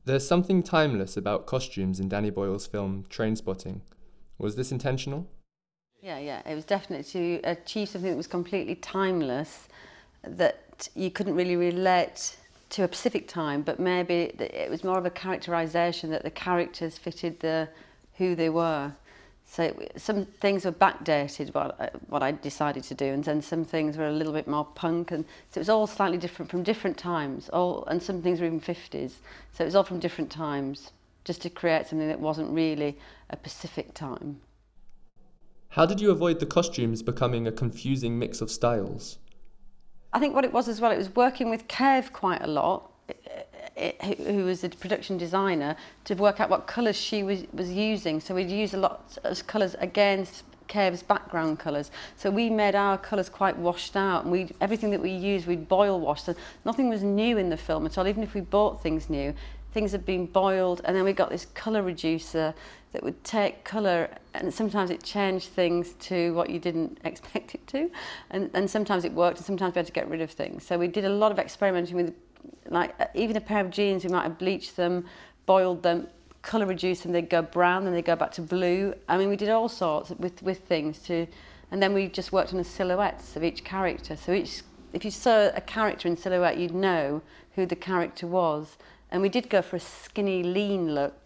There's something timeless about costumes in Danny Boyle's film Trainspotting. Was this intentional? Yeah, it was definitely to achieve something that was completely timeless, that you couldn't really relate to a specific time, but maybe it was more of a characterisation that the characters fitted who they were. So some things were backdated, what I decided to do, and then some things were a little bit more punk, and so it was all slightly different from different times, and some things were even 50s, so it was all from different times, just to create something that wasn't really a specific time. How did you avoid the costumes becoming a confusing mix of styles? I think what it was as well, it was working with Kev quite a lot, who was the production designer, to work out what colours she was using. So we'd use a lot of colours against Kev's background colours. So we made our colours quite washed out, and everything that we used we'd boil wash. So nothing was new in the film at all. Even if we bought things new, things had been boiled, and then we got this colour reducer that would take colour, and sometimes it changed things to what you didn't expect it to, and sometimes it worked, and sometimes we had to get rid of things. So we did a lot of experimenting with, like, even a pair of jeans, we might have bleached them, boiled them, colour reduced them, they'd go brown, then they'd go back to blue. I mean, we did all sorts with things to, and then we just worked on the silhouettes of each character. So if you saw a character in silhouette, you'd know who the character was. And we did go for a skinny, lean look,